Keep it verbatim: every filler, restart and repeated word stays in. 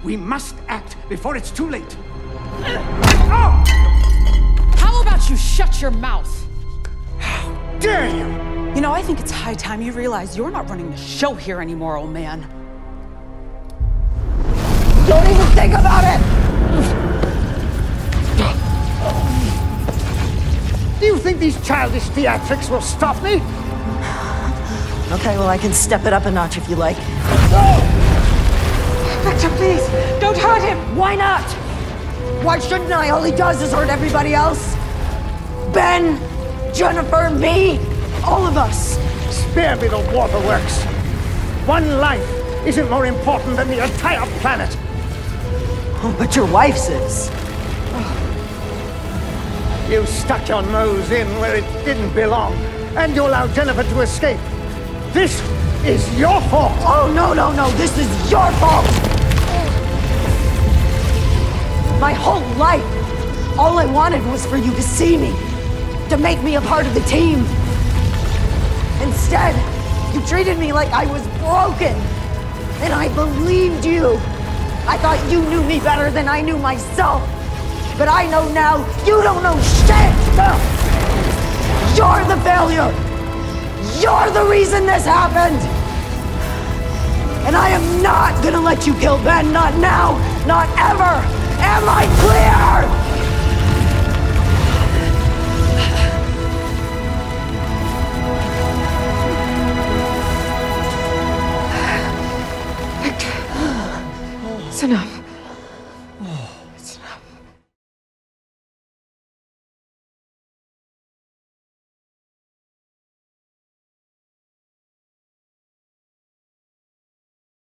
We must act before it's too late. How about you shut your mouth? How dare you! You know, I think it's high time you realize you're not running the show here anymore, old man. Don't even think about it! Do you think these childish theatrics will stop me? Okay, well, I can step it up a notch if you like. Viktor, please, don't hurt him! Why not? Why shouldn't I? All he does is hurt everybody else. Ben, Jennifer, me, all of us. Spare me the waterworks. One life isn't more important than the entire planet. Oh, but your wife's is. You stuck your nose in where it didn't belong, and you allowed Jennifer to escape. This is your fault! Oh, no, no, no, this is your fault! My whole life, all I wanted was for you to see me, to make me a part of the team. Instead, you treated me like I was broken, and I believed you. I thought you knew me better than I knew myself. But I know now, you don't know shit! You're the failure! You're the reason this happened! And I am not gonna let you kill Ben, not now, not ever! Am I clear? Viktor, it's enough.